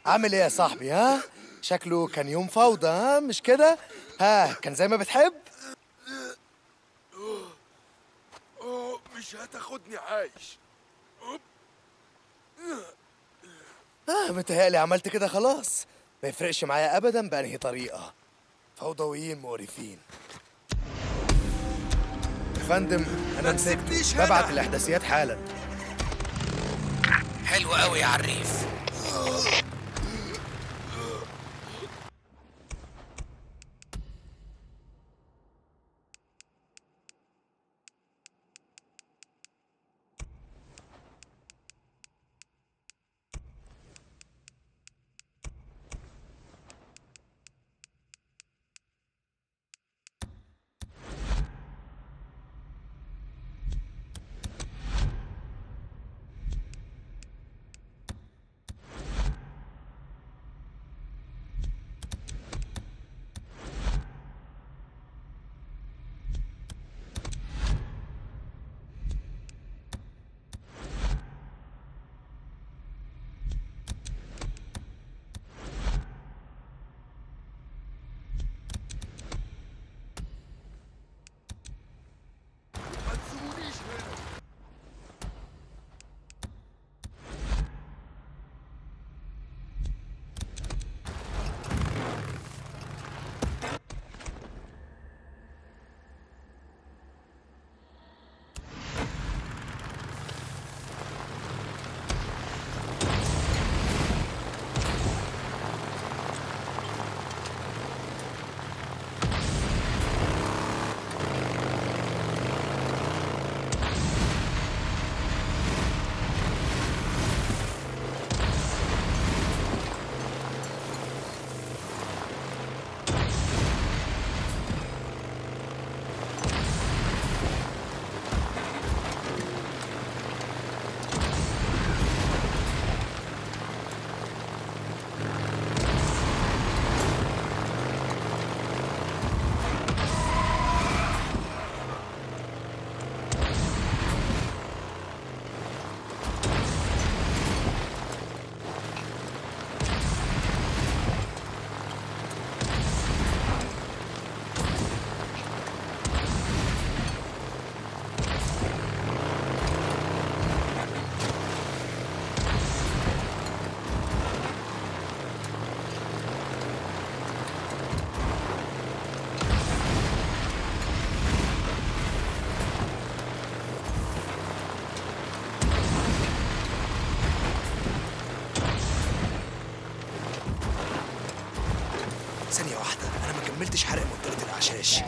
عامل ايه يا صاحبي؟ ها شكله كان يوم فوضى، ها مش كده؟ ها كان زي ما بتحب؟ مش هتاخدني عايش. متهيألي عملت كده خلاص. ما يفرقش معايا ابدا بأنهي طريقة. فوضويين مقرفين. يا فندم انا مسكته، ببعت الاحداثيات حالا. حلو قوي يا عريف. ثانية واحدة، أنا ما كملتش حرق منطقة الأعشاش.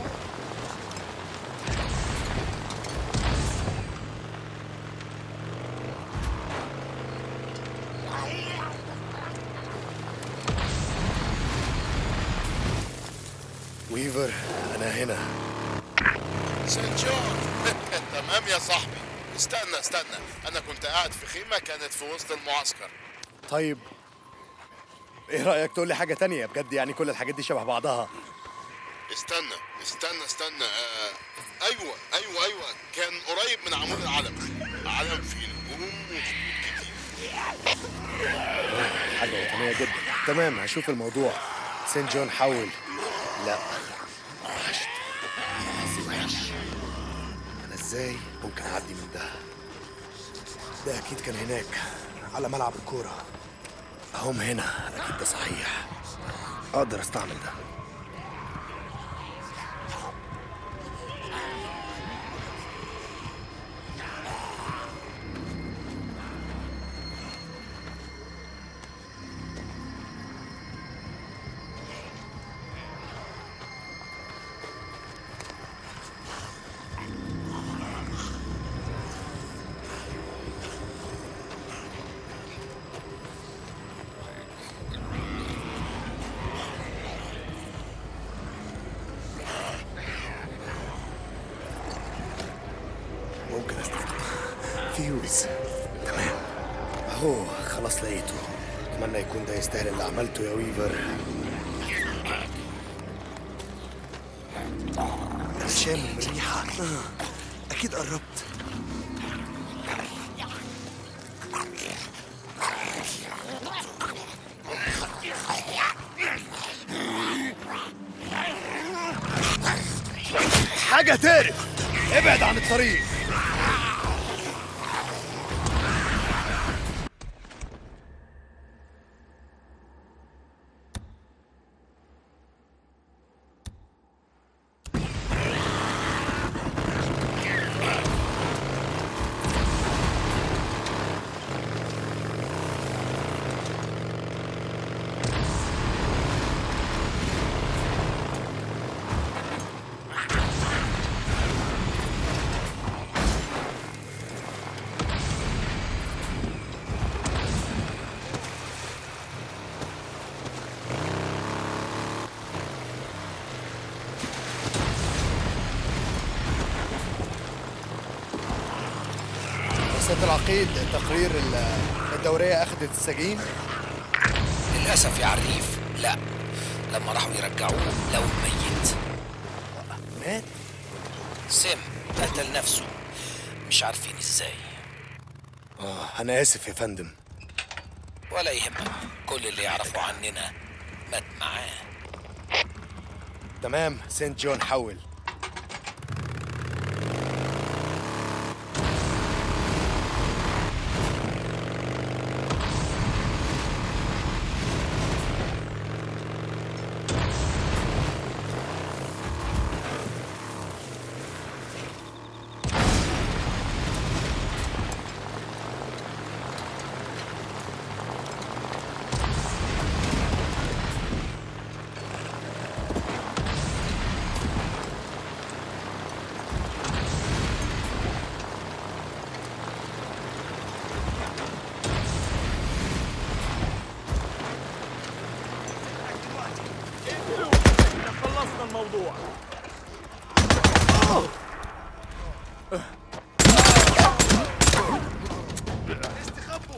ويفر أنا هنا. سان جون. تمام يا صاحبي. استنى، أنا كنت قاعد في خيمة كانت في وسط المعسكر. طيب إيه رأيك تقول لي حاجة تانية؟ بجد يعني كل الحاجات دي شبه بعضها. استنى. أيوة كان قريب من عمود العلم. علم فيه نجوم وخطوط كتير. حاجة وطنية جدا. تمام هشوف الموضوع. سين جون حول. لا وحشت. حظي وحش. أنا إزاي ممكن أعدي من ده؟ ده أكيد كان هناك على ملعب الكورة. هم هنا أكيد ده صحيح. أقدر أستعمل ده. ممكن استخدم فيوز. تمام اهو خلاص لقيته. اتمنى يكون ده يستاهل اللي عملته يا ويفر. انا شامم الريحه. اكيد قربت. حاجة تقرف. ابعد عن الطريق. سيادة العقيد، تقرير الدورية أخذت السجين؟ للأسف يا عريف لا، لما راحوا يرجعوه لقوه ميت. مات؟ سم قتل نفسه، مش عارفين ازاي. أنا آسف يا فندم. ولا يهمك، كل اللي يعرفوا عننا مات معاه. تمام، سنت جون حول. خلصنا الموضوع. استخبوا.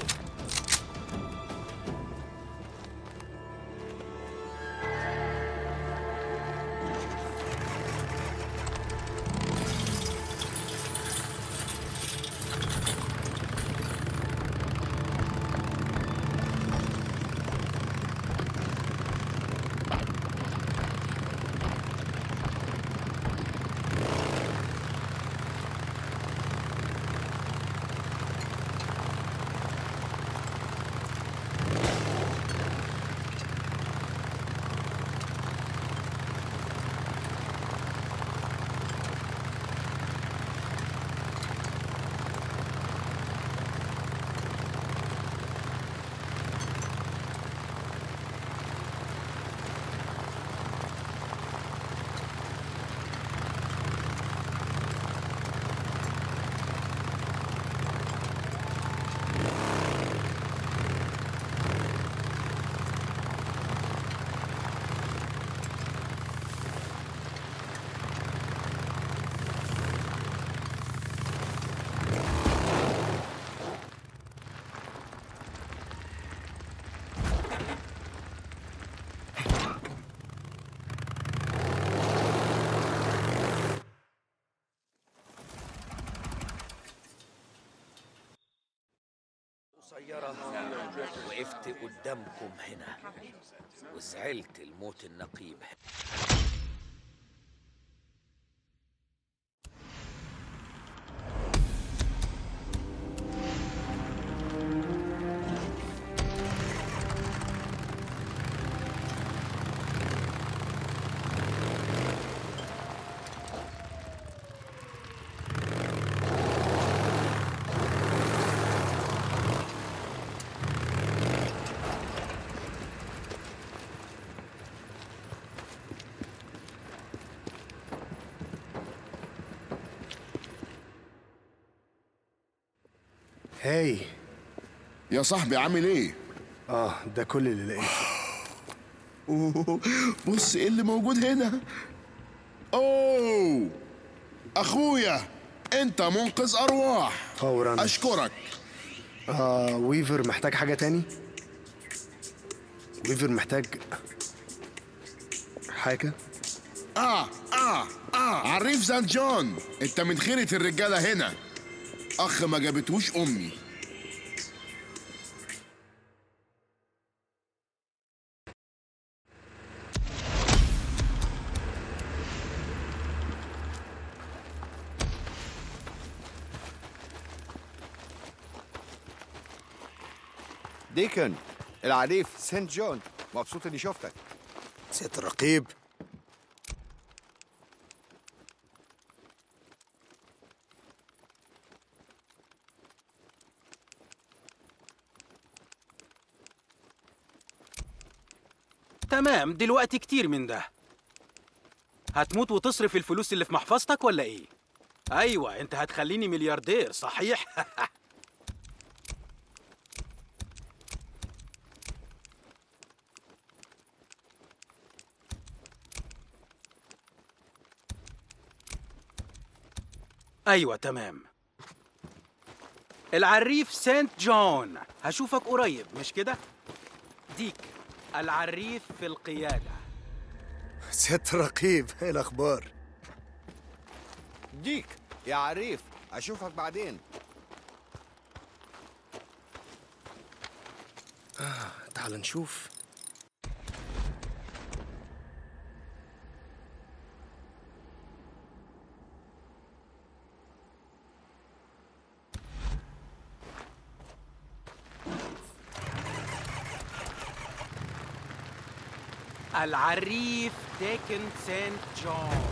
قصيرة وقفت قدامكم هنا وزعلت الموت النقيب. هاي يا صاحبي عامل ايه؟ ده كل اللي لقيته. بص ايه اللي موجود هنا. اوه اخويا، انت منقذ ارواح. فورا اشكرك. ويفر محتاج حاجة تاني؟ ويفر محتاج حاجة؟ عريف سانت جون، انت من خيرة الرجالة هنا. اخ ما جابتهوش امي. ديكن، العريف سنت جون، مبسوط اني شفتك. سيادة الرقيب. تمام، دلوقتي كتير من ده. هتموت وتصرف الفلوس اللي في محفظتك ولا ايه؟ ايوه، انت هتخليني ملياردير صحيح؟ ايوه تمام. العريف سانت جون، هشوفك قريب مش كده؟ ديك العريف في القيادة. سيادة الرقيب، ايه الأخبار؟ ديك يا عريف، اشوفك بعدين. تعال نشوف. العريف ديكن سانت جون.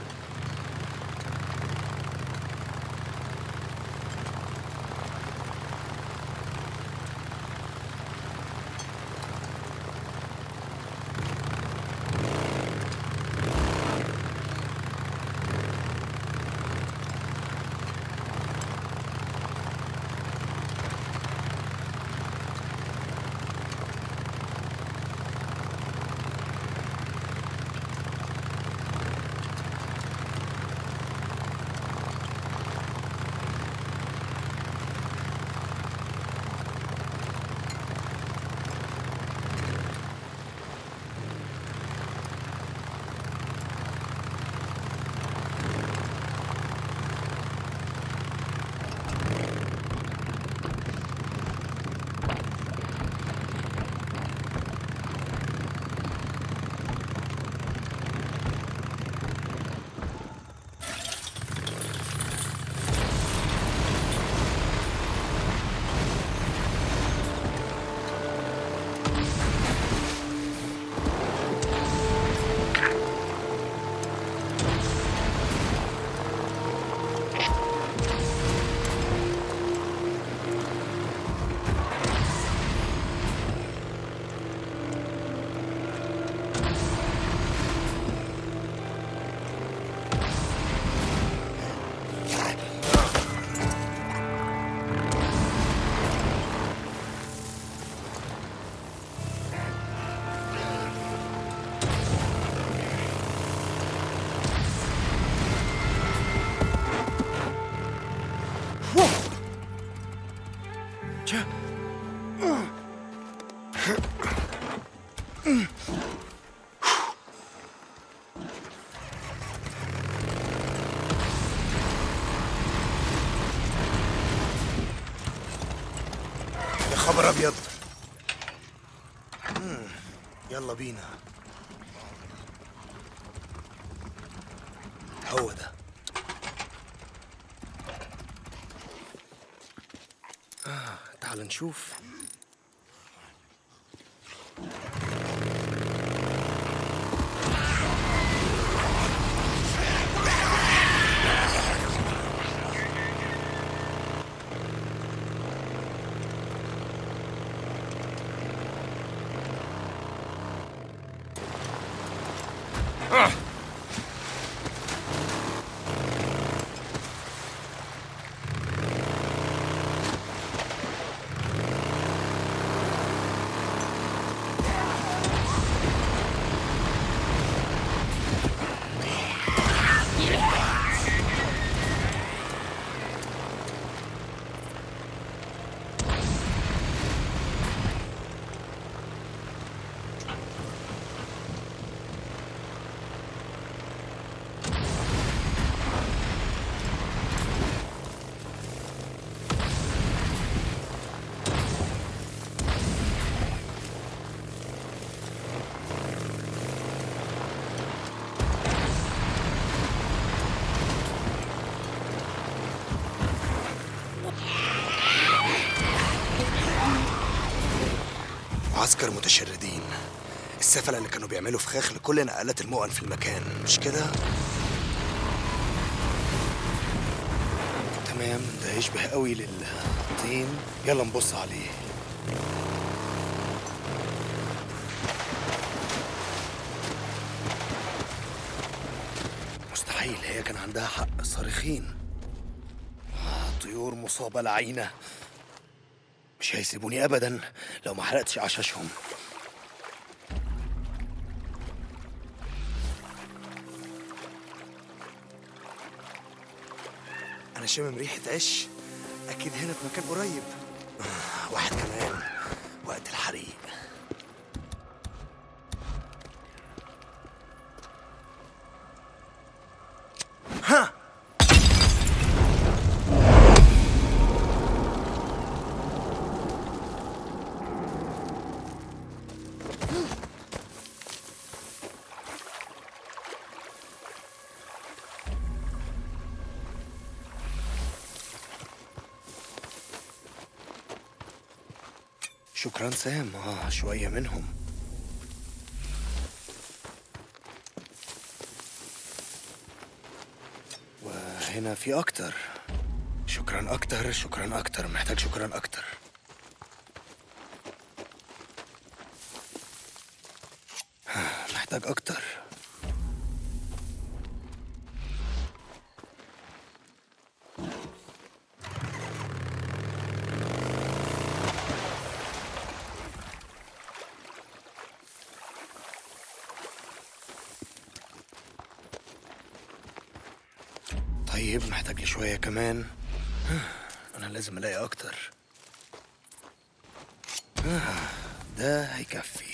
يا خبر أبيض. يلا بينا. هو ده. تعال نشوف. معسكر متشردين. السفلة اللي كانوا بيعملوا فخاخ لكل نقلات المؤن في المكان، مش كده؟ تمام، ده يشبه قوي للطين. يلا نبص عليه. مستحيل، هي كان عندها حق. صارخين، طيور مصابة لعينة. مش هيسيبوني أبدا لو ما حرقتش عشاشهم. أنا شامم ريحة عش، أكيد هنا في مكان قريب. واحد كمان، وقت الحريق. ها! شكرا سام. شوية منهم. وهنا في أكتر. شكرا أكتر، شكرا أكتر، محتاج شكرا أكتر. محتاج أكتر. طيب محتاج لي شوية كمان. أنا لازم ألاقي أكتر. ده هيكفي.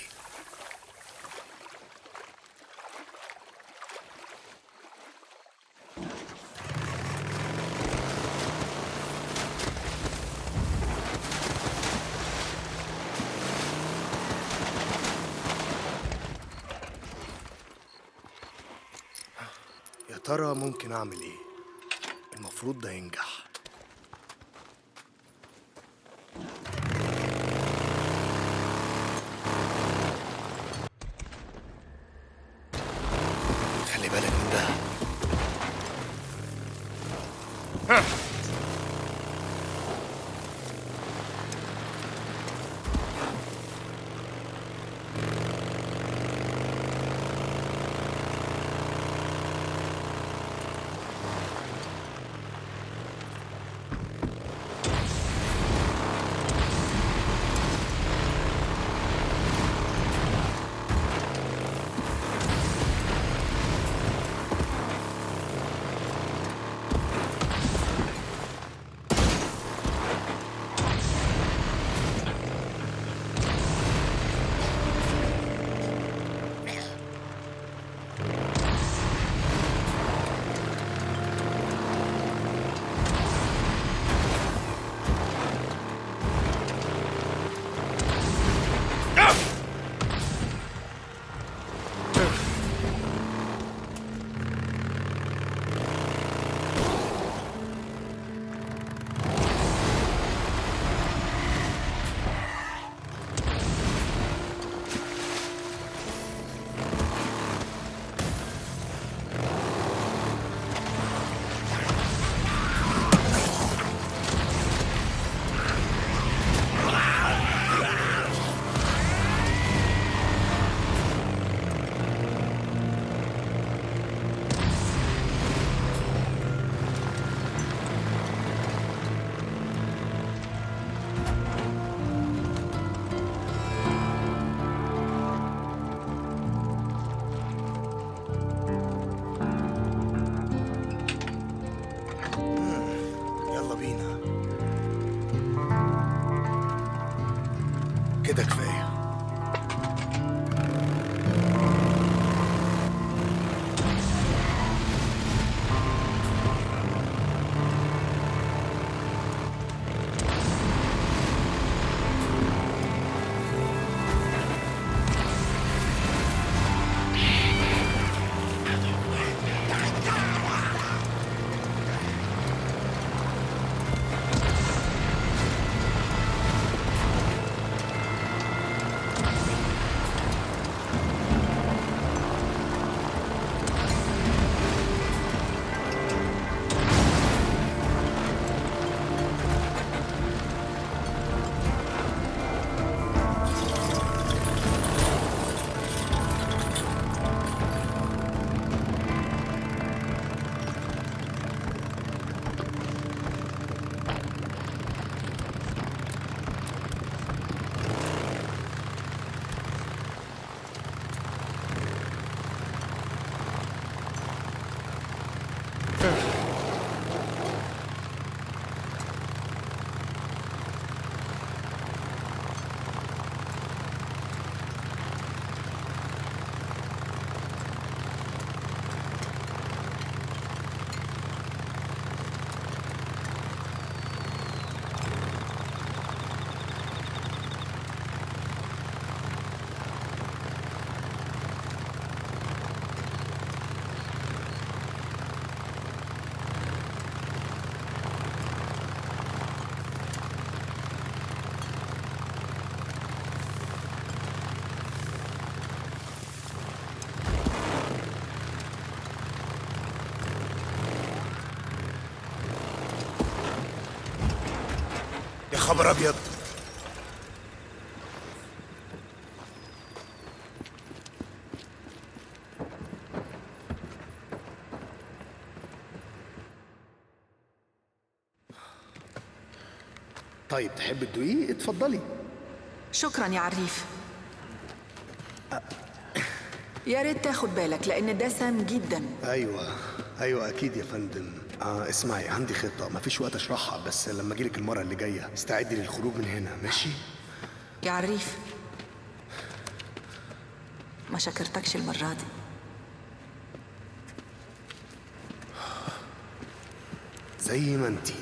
يا ترى ممكن أعمل إيه؟ المفروض ده ينجح. خلي بالك من ده. كده كفاية. يا خبر ابيض. طيب تحب تدوقيه؟ اتفضلي. شكرا يا عريف. يا ريت تاخد بالك لأن ده سام جدا. ايوه اكيد يا فندم. اسمعي، عندي خطة مفيش وقت اشرحها، بس لما اجيلك المرة اللي جاية استعدي للخروج من هنا، ماشي؟ يا عريف ما شكرتكش المرة دي. زي ما انتي.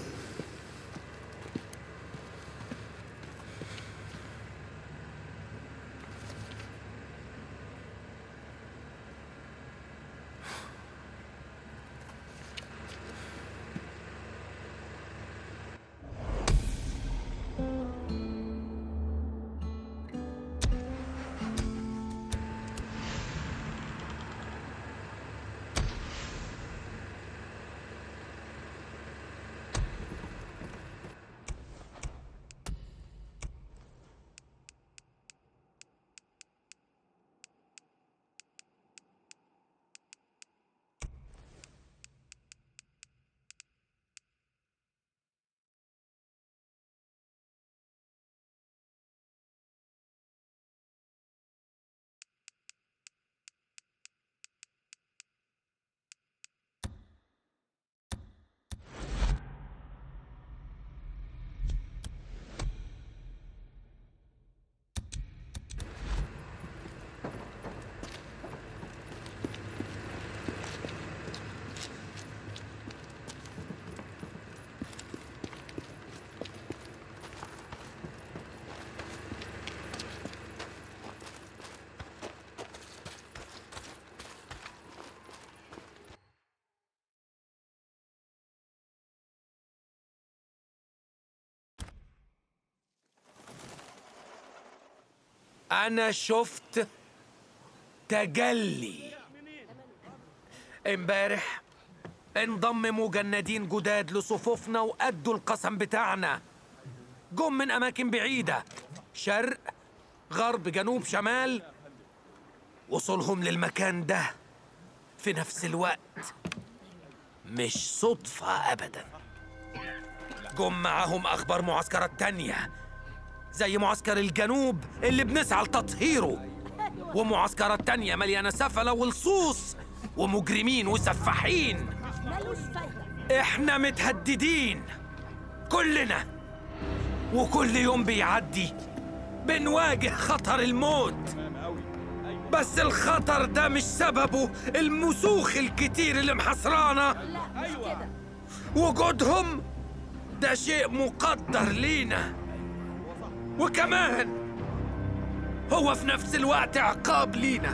أنا شفت تجلي امبارح. انضم مجندين جداد لصفوفنا وأدوا القسم بتاعنا. جم من أماكن بعيدة، شرق غرب جنوب شمال. وصولهم للمكان ده في نفس الوقت مش صدفة أبداً. جم معاهم أخبار معسكرات تانية زي معسكر الجنوب اللي بنسعى لتطهيره، ومعسكرات تانية مليانة سفلة ولصوص ومجرمين وسفاحين. احنا متهددين كلنا، وكل يوم بيعدي بنواجه خطر الموت. بس الخطر ده مش سببه المسوخ الكتير اللي محصرانا. وجودهم ده شيء مقدر لينا، وكمان هو في نفس الوقت عقاب لينا.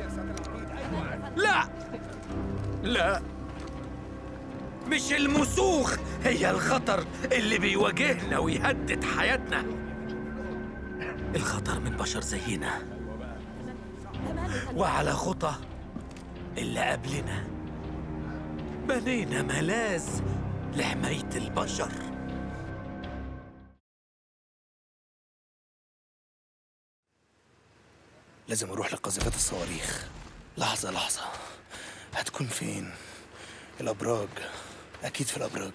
لا، مش المسوخ هي الخطر اللي بيواجهنا ويهدد حياتنا. الخطر من بشر زينا وعلى خطى اللي قبلنا بنينا ملاذ لحماية البشر. لازم اروح لقاذفات الصواريخ. لحظة، هتكون فين؟ الابراج، اكيد في الابراج.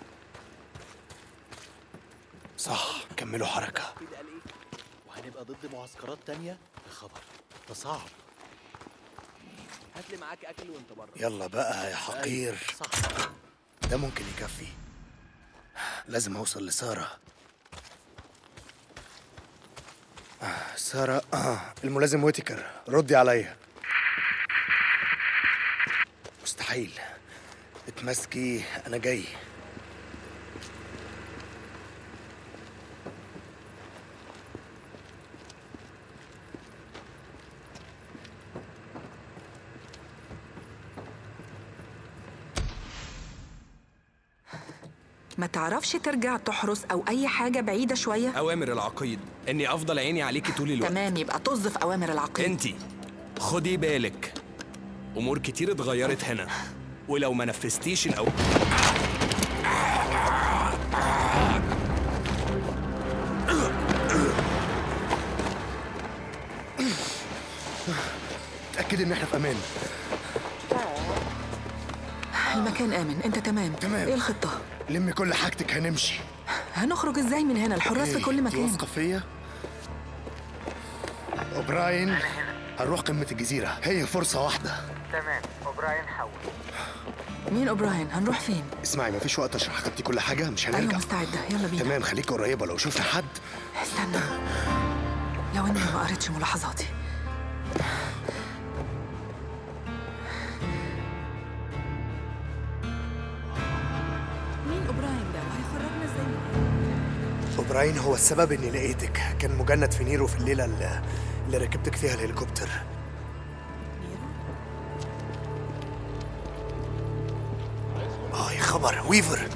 صح، كملوا حركة. وهنبقى ضد معسكرات تانية. يا خبر، ده صعب. هاتلي معاك اكل وانت بره. يلا بقى يا حقير. صح، ده ممكن يكفي. لازم اوصل لسارة. سارة، الملازم ويتكر، ردي عليا. مستحيل. اتمسكي، انا جاي. ما تعرفش ترجع تحرس أو أي حاجة بعيدة شوية؟ أوامر العقيد إني أفضل عيني عليكي طول الوقت. تمام، يبقى طز في أوامر العقيد. أنتي خدي بالك، أمور كتير اتغيرت هنا، ولو ما نفذتيش اتأكد إن إحنا في أمان. المكان آمن، أنت تمام؟ تمام. إيه الخطة؟ لمي كل حاجتك، هنمشي. هنخرج إزاي من هنا؟ الحراس في كل أنت مكان. واثقة فيا؟ أوبراين، هنروح قمة الجزيرة، هي فرصة واحدة. تمام، أوبراين حول. مين أوبراين؟ هنروح فين؟ اسمعي، مفيش وقت أشرح خطتي كل حاجة، مش هنرجع. أيوة مستعدة، يلا بينا. تمام، خليكي قريبة، لو شفنا حد. استنى، لو إني ما قريتش ملاحظاتي. مين أوبراين ده؟ وهيخرجنا إزاي من هنا؟ أوبراين هو السبب إني لقيتك، كان مجند في نيرو في الليلة اللي ركبتك فيها الهليكوبتر. يا خبر، ويفر.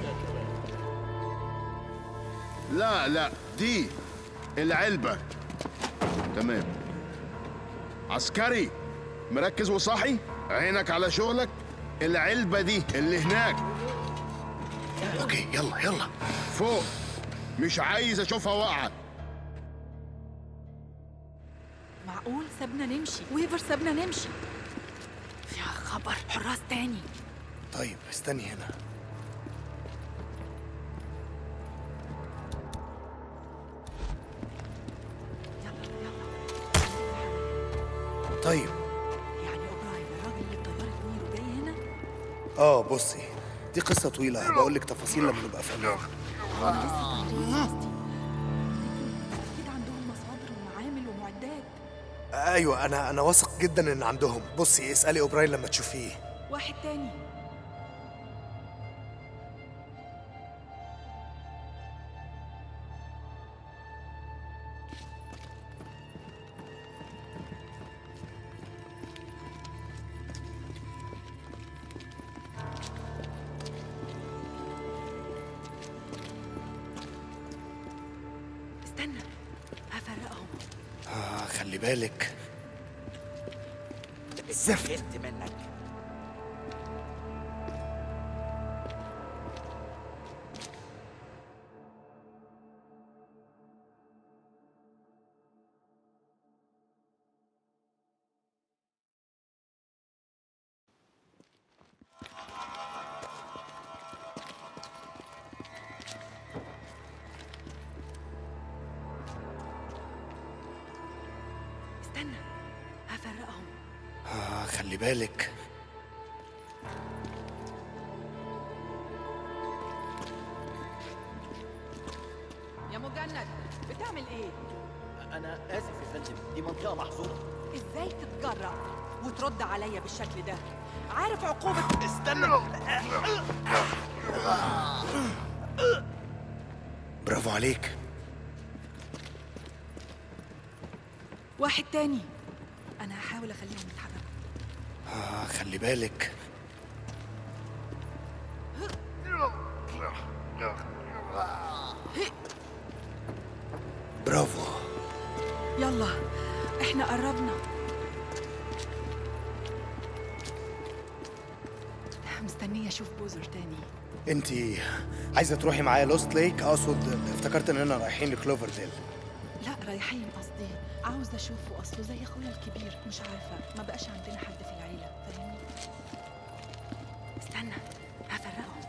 لا دي العلبة. تمام. عسكري مركز وصاحي، عينك على شغلك. العلبة دي اللي هناك. اوكي، يلا فوق، مش عايز اشوفها واقعة. معقول سابنا نمشي؟ ويفر سابنا نمشي. يا خبر، حراس تاني. طيب استني هنا. طيب يعني اوبراين الراجل اللي بطيارة نيرو جاي هنا؟ هنا؟ بصي، دي قصة طويلة، بقول لك تفاصيل لما نبقى في أمان. أكيد عندهم مصادر ومعامل ومعدات. أيوة، أنا واثق جدا إن عندهم. بصي، اسألي أوبراين لما تشوفيه. واحد تاني. استنى، هفرقهم. خلي بالك. زفت منك. استنى، هفرقهم. خلي بالك. يا مجند، بتعمل ايه؟ أنا آسف يا فندم، دي منطقة محظورة. ازاي تتجرأ وترد عليا بالشكل ده؟ عارف عقوبة؟ استنى. برافو عليك. واحد تاني. أنا هحاول أخليهم يتحركوا. خلي بالك. برافو. يلا، احنا قربنا. مستنية أشوف بوزر تاني. انتي عايزة تروحي معايا لوست ليك؟ أقصد افتكرت إننا رايحين لكلوفرديل. لا، رايحين قصدي. عاوزة أشوفه، أصله زي أخويا الكبير. مش عارفة، ما بقاش عندنا حد في العيلة، فاهمني؟ استنى، هفرقهم.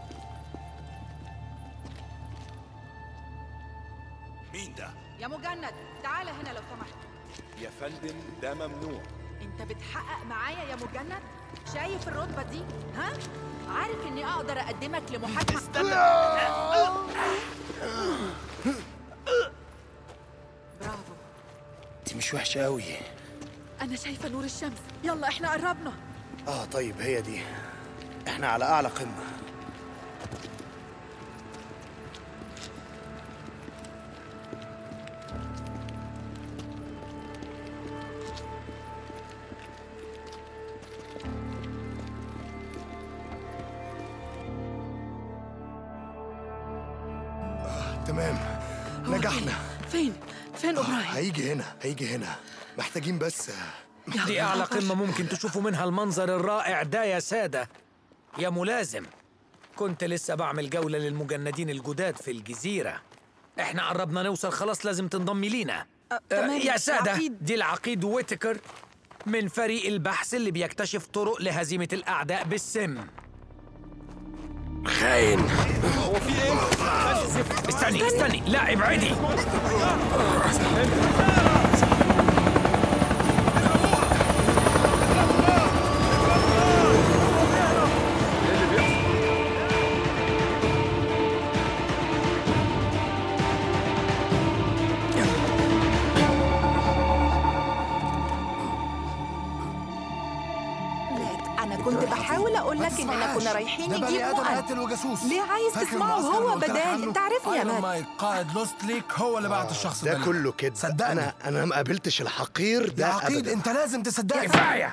مين ده؟ يا مجند، تعالى هنا لو سمحت. يا فندم ده ممنوع. انت بتحقق معايا يا مجند؟ شايف الرتبة دي؟ ها؟ عارف اني اقدر اقدمك لمحاكمة؟ استنى. برافو. انتي مش وحشة قوي. انا شايفة نور الشمس. يلا، احنا قربنا. طيب هي دي، احنا على أعلى قمة. تمام، نجحنا. فين اوبراين؟ هيجي هنا. محتاجين بس. دي أعلى قمة ممكن تشوفوا منها المنظر الرائع ده يا سادة. يا ملازم، كنت لسه بعمل جولة للمجندين الجداد في الجزيرة. احنا قربنا نوصل خلاص، لازم تنضمي لينا. تمام. يا سادة، العقيد. دي العقيد ويتكر. من فريق البحث اللي بيكتشف طرق لهزيمة الأعداء بالسم. خاين. هو في ايه؟ استني لا ابعدي. كنت بحاول اقول لك اننا كنا رايحين نجيب قاتل وجاسوس. ليه عايز تسمعه هو بدالي؟ انت عارفني يا مات. قائد لوست ليك هو اللي بعت الشخص ده كله كده. صدقني انا ما قابلتش الحقير ده يا عقيد أبداً. انت لازم تصدقني. كفاية.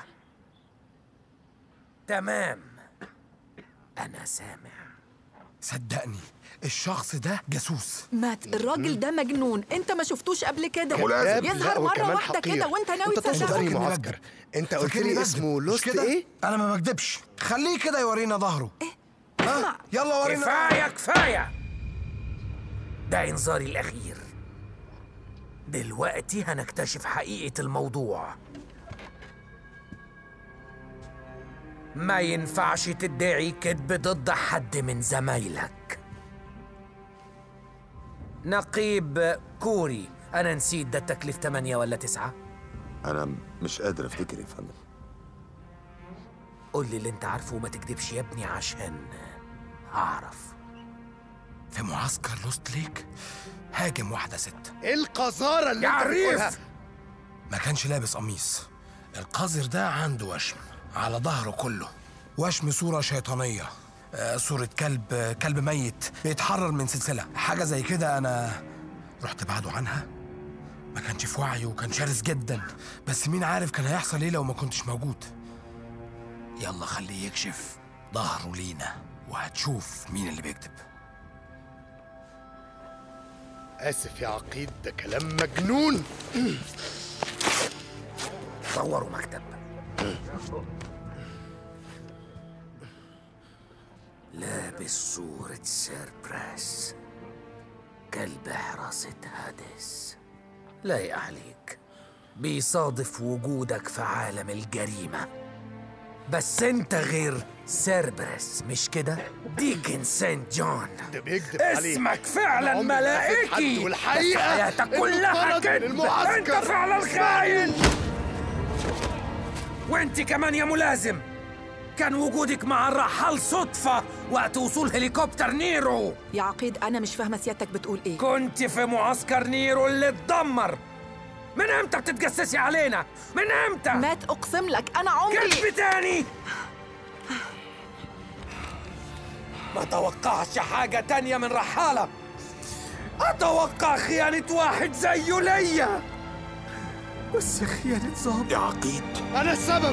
تمام، انا سامع. صدقني الشخص ده جاسوس. مات، الراجل ده مجنون. انت ما شفتوش قبل كده. يظهر مرة واحدة كده وانت ناوي تصدقني معسكر. انت قلت لي اسمه لوست ايه؟ انا ما بكدبش. خليه كده يورينا ظهره. اسمع يلا ورينا. كفاية. ده انذاري الاخير. دلوقتي هنكتشف حقيقة الموضوع. ما ينفعش تدعي كذب ضد حد من زمايلك. نقيب كوري، أنا نسيت ده التكليف 8 ولا 9؟ أنا مش قادر أفتكر يا فندم. قول لي اللي أنت عارفه وما تكذبش يا ابني عشان أعرف. في معسكر لوست ليك هاجم واحدة ست. ايه القذارة اللي انت بتقولها؟ ما كانش لابس قميص. القذر ده عنده وشم على ظهره كله. وشم صورة شيطانية، صورة كلب ميت بيتحرر من سلسلة، حاجة زي كده. أنا رحت بعده عنها. ما كانش في وعيه وكان شرس جدا، بس مين عارف كان هيحصل ايه لو ما كنتش موجود. يلا خليه يكشف ظهره لينا وهتشوف مين اللي بيكتب. آسف يا عقيد، ده كلام مجنون. صوروا مكتب. لابس صورة سيربرس، كلب حراسة هادس. لايق عليك، بيصادف وجودك في عالم الجريمة. بس انت غير سيربرس مش كده؟ ديكن سانت جون. ده بيكذب عليك. اسمك فعلا ملائكي، والحقيقة حياتك كلها كذب. انت فعلا خاين. وانت كمان يا ملازم، كان وجودك مع الرحال صدفة وقت وصول هليكوبتر نيرو. يا عقيد أنا مش فاهمة سيادتك بتقول إيه. كنت في معسكر نيرو اللي اتدمر. من امتى بتتجسسي علينا؟ من امتى؟ مات، أقسم لك أنا عمري. كذب تاني. ما توقعش حاجة تانية من رحالة. أتوقع خيانة واحد زيه ليا، بس خيانة ظابط. يا عقيد أنا السبب.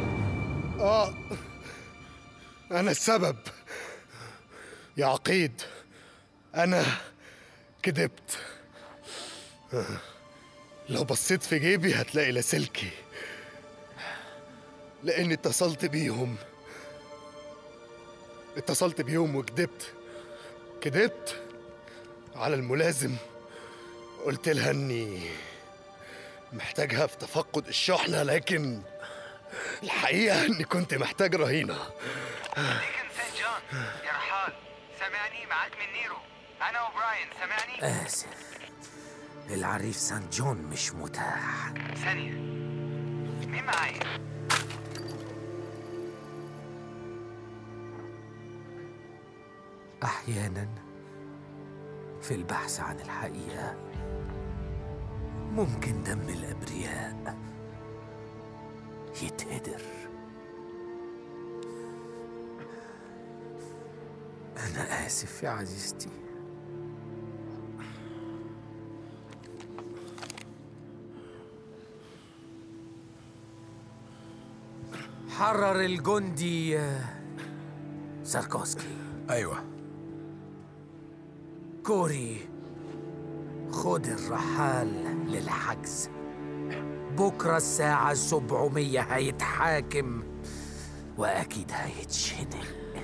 أنا السبب يا عقيد. أنا كدبت. لو بصيت في جيبي هتلاقي لاسلكي، لأني اتصلت بيهم وكدبت. كدبت على الملازم. قلت لها إني محتاجها في تفقد الشحنة، لكن الحقيقة إني كنت محتاج رهينة. ديكن سانت جون يا رحال، سامعني؟ معاك من نيرو، أنا وبراين، سامعني؟ آسف، العريف سانت جون مش متاح. ثانية، مين معايا؟ أحياناً في البحث عن الحقيقة ممكن دم الأبرياء يتهدر. أنا آسف يا عزيزتي. حرر الجندي ساركوسكي. أيوة. كوري، خد الرحال للحجز. بكرة الساعة 700 هيتحاكم وأكيد هيتشنق.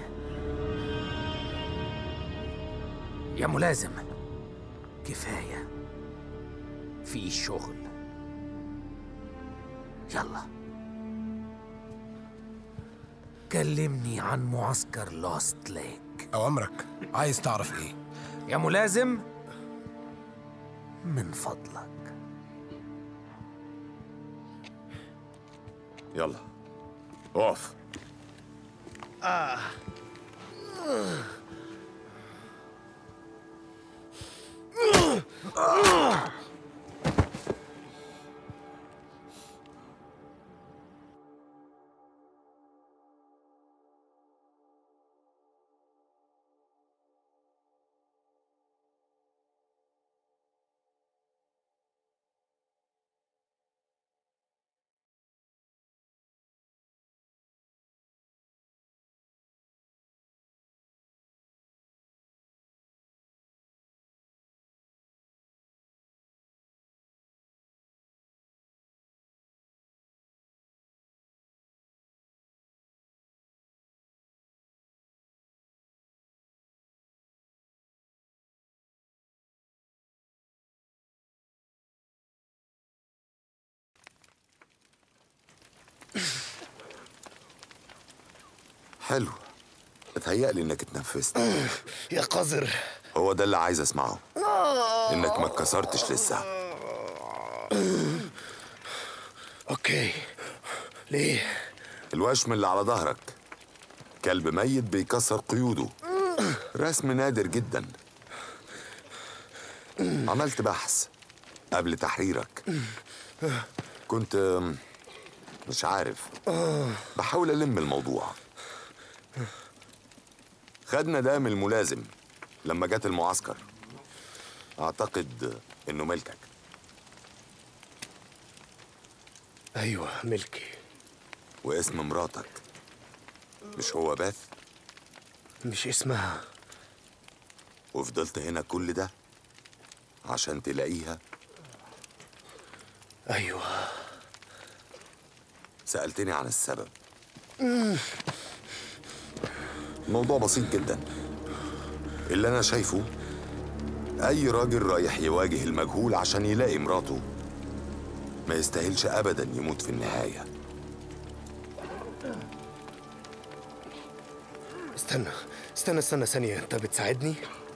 يا ملازم، كفاية، في شغل. يلا. كلمني عن معسكر لوست ليك. أوامرك، عايز تعرف إيه؟ يا ملازم، من فضلك. يلا اقف. حلو، اتهيألي انك اتنفست. يا قذر، هو ده اللي عايز اسمعه، انك ما اتكسرتش لسه. اوكي، ليه؟ الوشم اللي على ظهرك كلب ميت بيكسر قيوده، رسم نادر جدا. عملت بحث قبل تحريرك، كنت مش عارف، بحاول ألم الموضوع. خدنا ده من الملازم لما جت المعسكر، أعتقد إنه ملكك. أيوة ملكي. واسم مراتك مش هو باث؟ مش اسمها. وفضلت هنا كل ده عشان تلاقيها؟ أيوة. سألتني عن السبب. موضوع بسيط جدا. اللي أنا شايفه أي راجل رايح يواجه المجهول عشان يلاقي مراته ما يستاهلش أبدا يموت في النهاية. استنى ثانية، أنت بتساعدني؟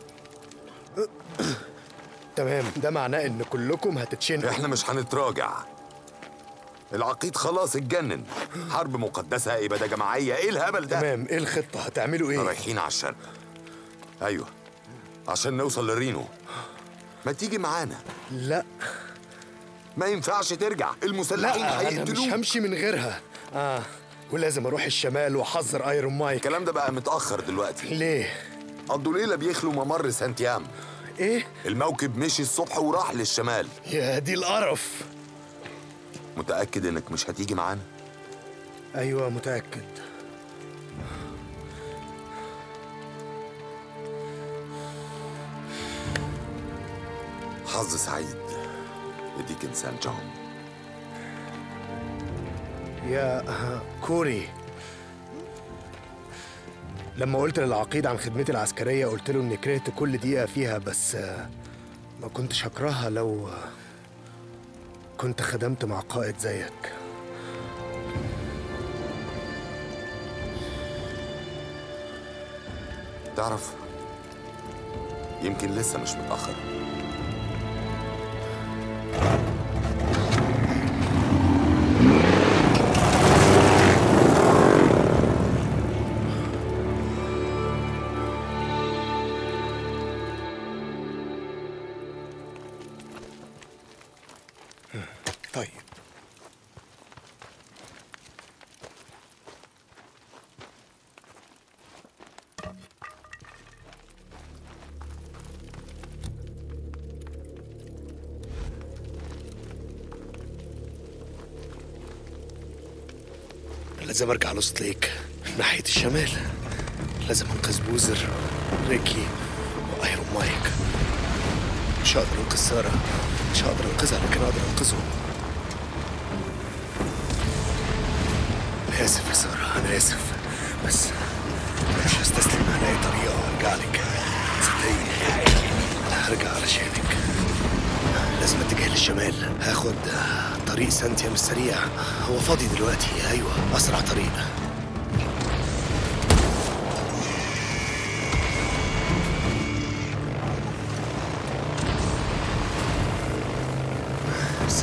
تمام، ده معناه إن كلكم هتتشنقوا. إحنا مش هنتراجع. العقيد خلاص اتجنن. حرب مقدسة، إبادة جماعية، إيه الهبل ده؟ تمام، إيه الخطة؟ هتعملوا إيه؟ رايحين على الشرق. أيوه، عشان نوصل لرينو. ما تيجي معانا؟ لا، ما ينفعش ترجع، المسلحين هيقتلوك. أنا مش همشي من غيرها. ولازم أروح الشمال وأحذر ايرون مايك. الكلام ده بقى متأخر دلوقتي. ليه؟ قضوا ليلة بيخلوا ممر سانتيام. إيه؟ الموكب مشي الصبح وراح للشمال. يا دي القرف. متأكد إنك مش هتيجي معانا؟ أيوة متأكد. حظ سعيد يديك إنسان جون. يا كوري، لما قلت للعقيد عن خدمتي العسكرية قلت له إني كرهت كل دقيقة فيها، بس ما كنتش هكرهها لو كنت خدمت مع قائد زيك. تعرف، يمكن لسه مش متأخر. طيب، لازم ارجع لوست ليك ناحية الشمال. لازم انقذ بوزر، ريكي، وايرون مايك. مش هقدر انقذ سارة، مش هقدر انقذها، لكن اقدر انقذهم. انا اسف يا سارة، انا اسف، بس مش هستسلم. هلاقي طريقة وارجع لك، صدقيني. انا هرجع علشانك. لازم اتجه للشمال، هاخد طريق سانتيام السريع. هو فاضي دلوقتي، ايوه، اسرع طريق.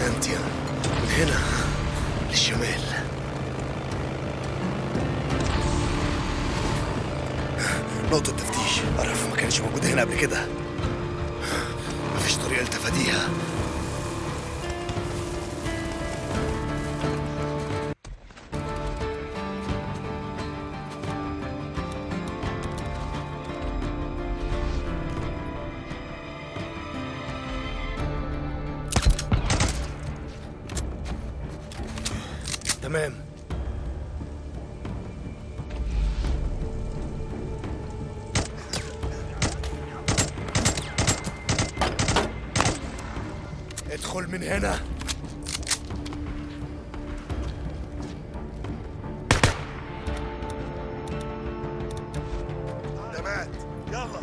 بيزنطيوم من هنا للشمال. نقطة تفتيش أعرف ما كانتش موجودة هنا قبل كده. مفيش طريقة لتفاديها. تمام. ادخل من هنا. ده مات. يلا.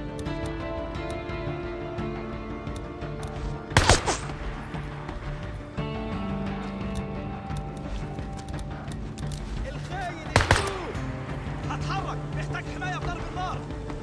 الخاين يقتلوه. هتحرك، محتاج حماية بضرب النار.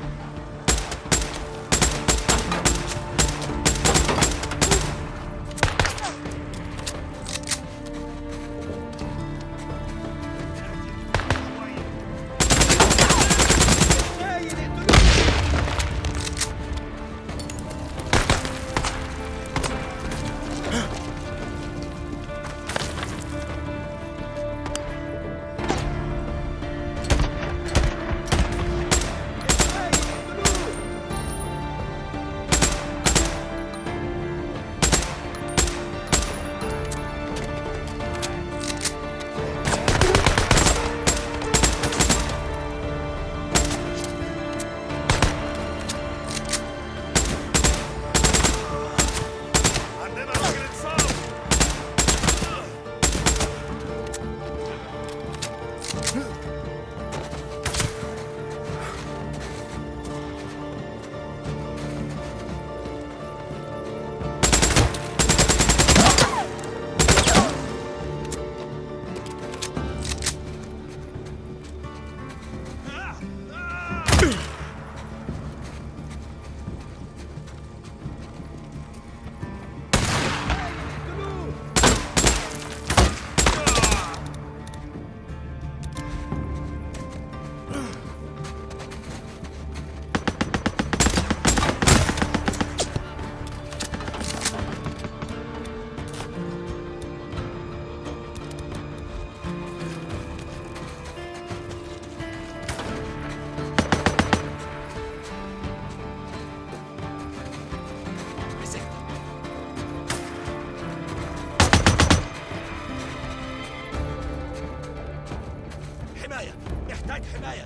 محتاج حماية.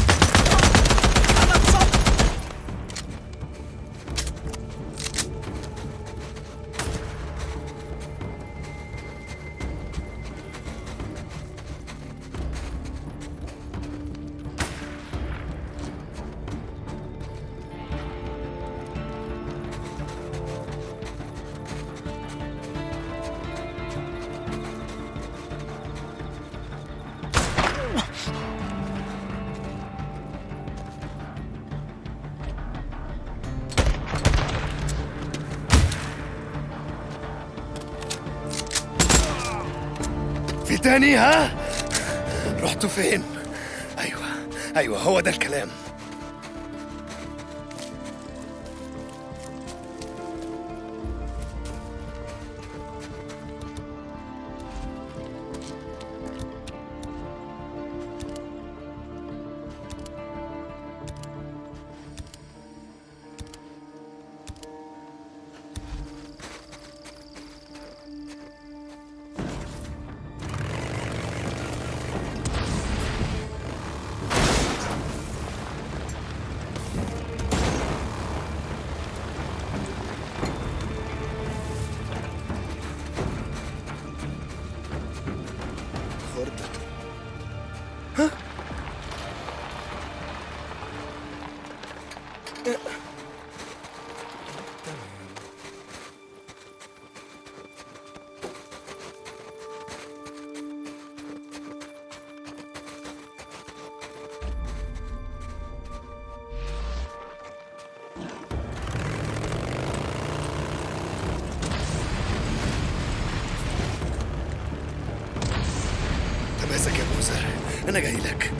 أنا اتصبت. في تاني ها؟ رحتوا فين؟ ايوه هو ده الكلام. بلدوزر، أنا جاي لك.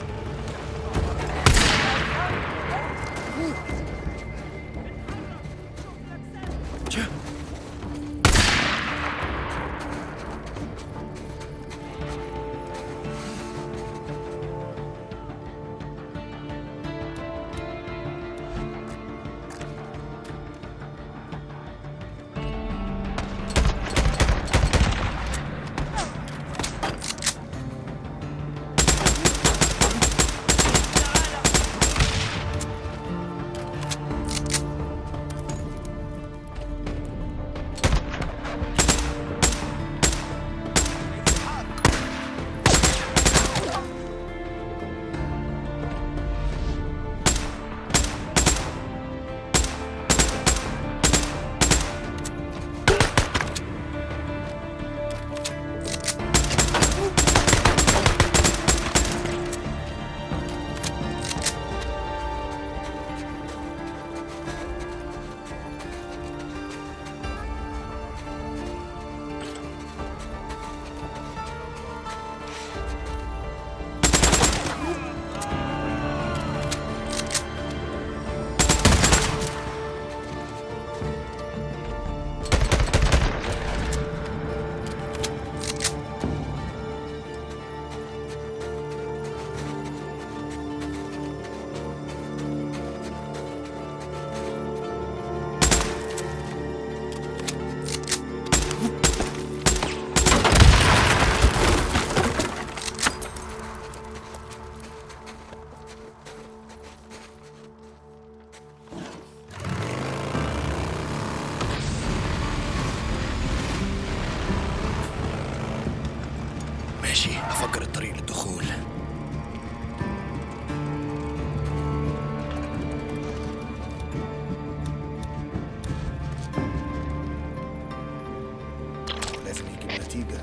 ماشي، أفكر الطريق للدخول. لازم يجيب نتيجة.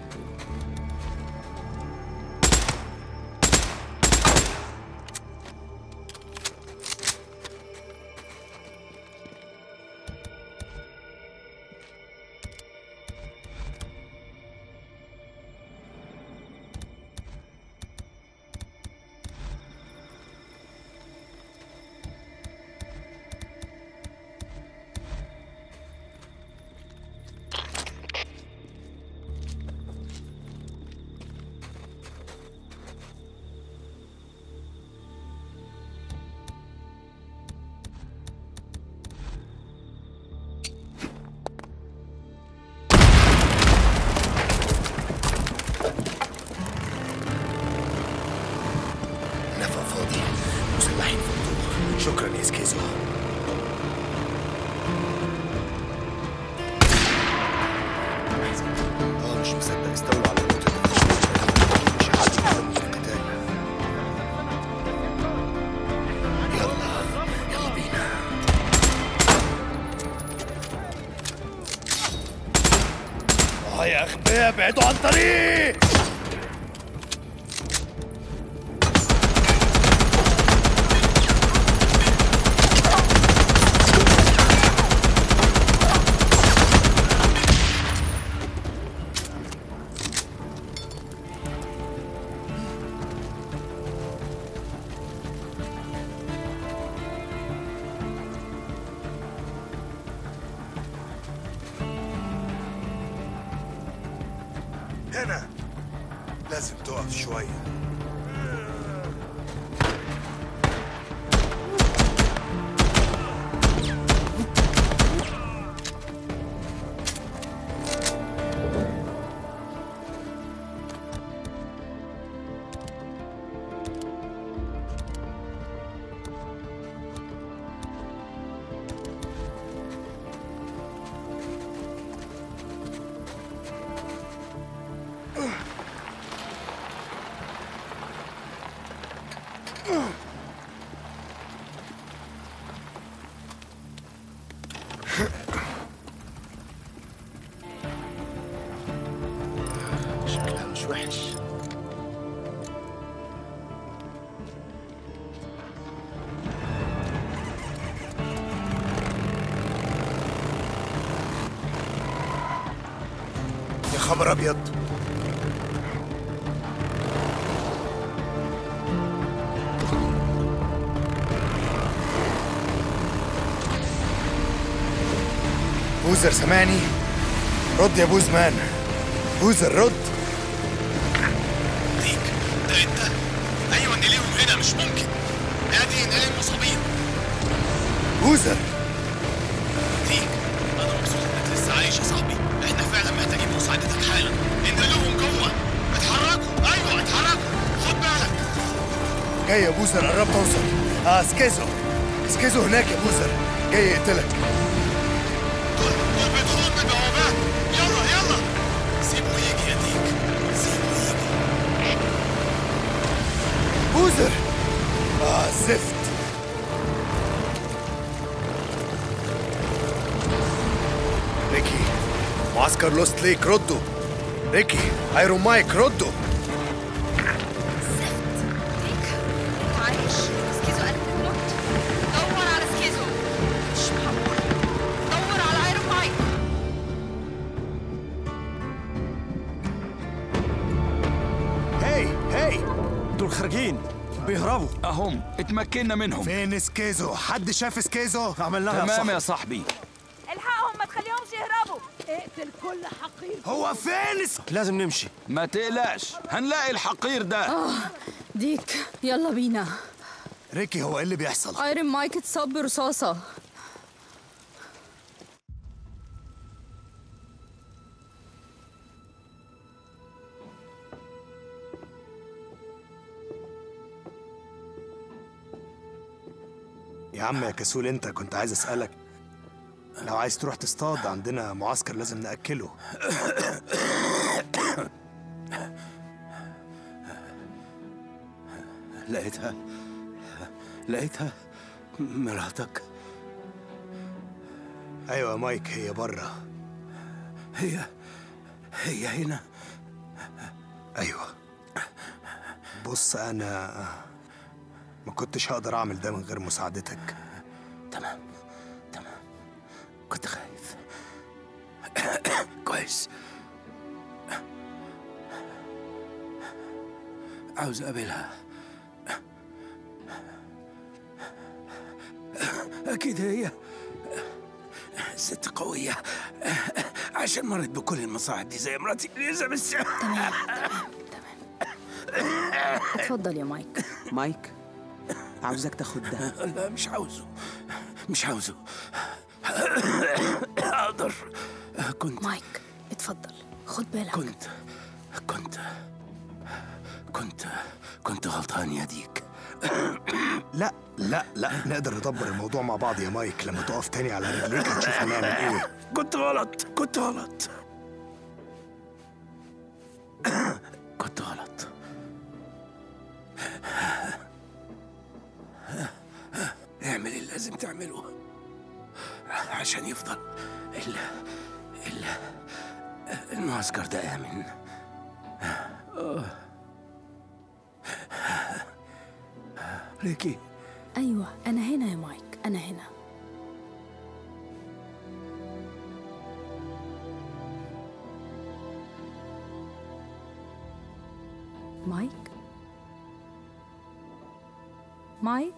شكرا يا سكيزو. مش مصدق استولوا على القتال. مش عارف يكمل القتال. يلا بينا. يا اغبياء ابعدوا عن طريق. هنا لازم تقف شوية. شكلها مش وحش. يا خبر ابيض. بوزر سامعني؟ رد يا بوزمان. بوزر رد. ديك ده انت؟ ايوه نلاقيهم هنا مش ممكن. ادي نلاقي المصابين. بوزر ديك انا مبسوط انك لسه عايش يا صاحبي. احنا فعلا محتاجين مساعدتك حالا. انقلوهم جوه. اتحركوا. ايوه اتحركوا. خد بالك. جاي يا بوزر، قربت اوصل. سكيزو. سكيزو هناك يا بوزر، جاي يقتلك. دول بيدخلوا من البوابات. يلا يلا سيبه يجي يا ديك، سيبه يجي. بوزر. زفت. ريكي، معسكر لوست ليك ردوا. ريكي، ايرون مايك ردوا. عايش. سكيزو قال انك مت. دور على سكيزو. مش معقول. دور على ايرون مايك. هاي دول خارجين بيهربوا اهم اتمكنا منهم. فين سكيزو؟ حد شاف سكيزو؟ عملناها تمام يا صاحبي. الحقهم ما تخليهمش يهربوا. اقتل كل حقير. هو فين؟ لازم نمشي. ما تقلقش هنلاقي الحقير ده. ديك يلا بينا. ريكي، هو ايه اللي بيحصل؟ ايرون مايك اتصاب برصاصة. يا عم يا كسول، انت كنت عايز اسألك لو عايز تروح تصطاد، عندنا معسكر لازم نأكله. لقيتها مراتك. ايوه يا مايك، هي بره. هي هنا. ايوه. بص، انا ما كنتش هقدر اعمل ده من غير مساعدتك. تمام كنت خايف. كويس. عاوز اقابلها. اكيد هي ست قوية عشان مرت بكل المصاعب دي زي مراتي اليزابيث. تمام. اتفضل يا مايك. مايك، عاوزك تاخد ده. لا مش عاوزه. اقدر. مايك اتفضل خد بالك. كنت غلطان يا ديك. لا نقدر ندبر الموضوع مع بعض يا مايك. لما تقف تاني على رجليك هتشوف هنعمل ايه. كنت غلط. اعمل اللي لازم تعمله عشان يفضل المعسكر ده آمن. ريكي. أيوة أنا هنا يا مايك، أنا هنا. مايك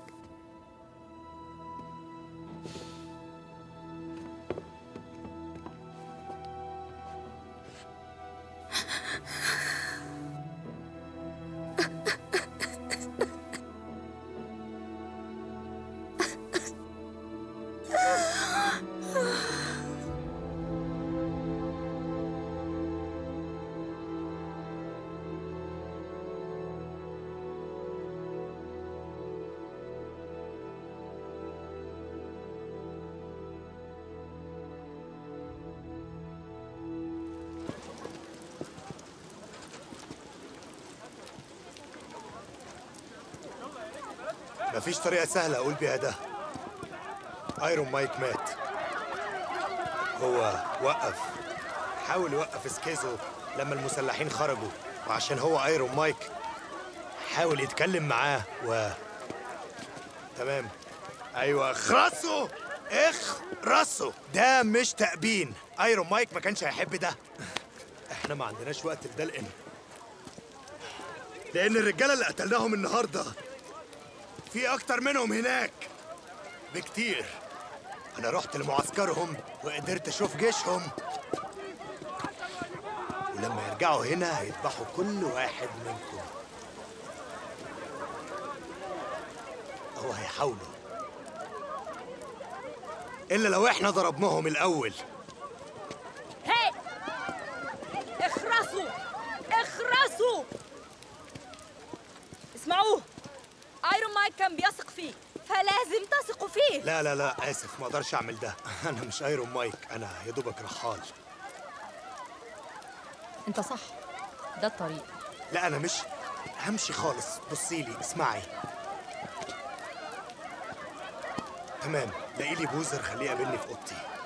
مفيش طريقة سهلة أقول بيها ده. ايرون مايك مات. هو حاول يوقف سكيزو لما المسلحين خرجوا، وعشان هو ايرون مايك حاول يتكلم معاه تمام. ايوه، اخرسوا. ده مش تأبين. ايرون مايك ما كانش هيحب ده. احنا ما عندناش وقت لده، لأن الرجالة اللي قتلناهم النهارده في أكتر منهم هناك بكتير. أنا رحت لمعسكرهم وقدرت أشوف جيشهم، ولما يرجعوا هنا هيذبحوا كل واحد منكم، أو هيحاولوا، إلا لو إحنا ضربناهم الأول. هاي اخرسوا اخرسوا، اسمعوه، ايرون مايك كان بيثق فيه فلازم تثقوا فيه. لا لا لا، آسف، ما أقدرش أعمل ده. أنا مش ايرون مايك، أنا يا دوبك رحال. انت صح، ده الطريق. لا أنا مش همشي خالص. بصيلي، اسمعي. تمام، لاقي لي بوزر خليه يقابلني في أوضتي.